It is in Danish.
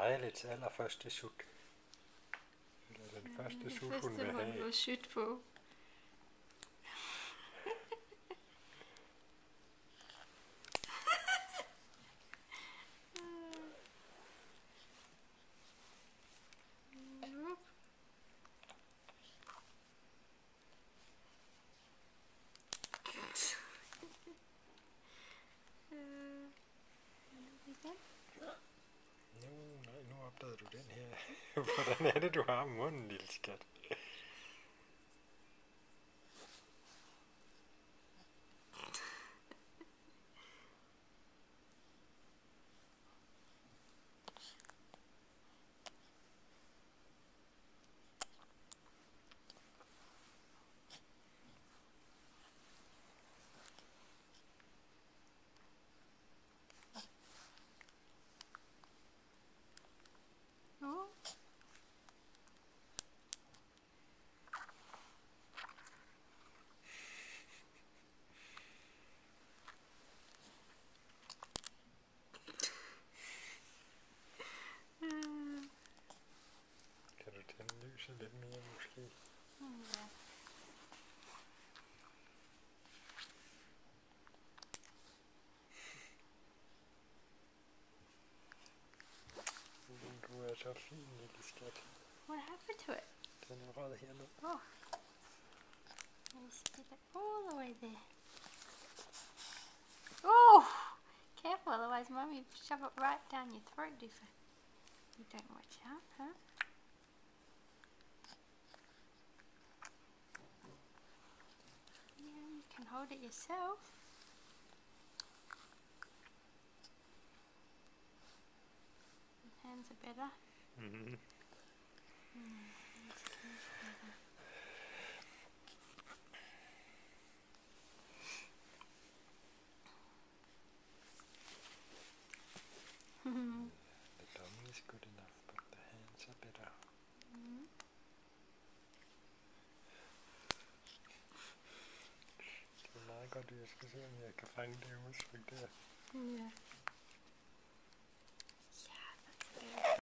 Vejlets allerførste sut. Eller den første sut, hun vil have. Det var syt på. Nu opdagede du den her. Hvordan er det, du har munden, lille skat? Kan du tænde lyset lidt mere måske? Ja. Du er så fin, lille skat. What happened to it? Den er rød hernede. Oh. You stick it all the way there. Oh! Careful, otherwise Mummy shove it right down your throat if you don't watch out, huh? Yeah, you can hold it yourself. Your hands are better. Mm-hmm. The dummy is good enough, but the hands are better. Det er meget godt, at jeg skal se, om jeg kan fange det udtryk der. Ja.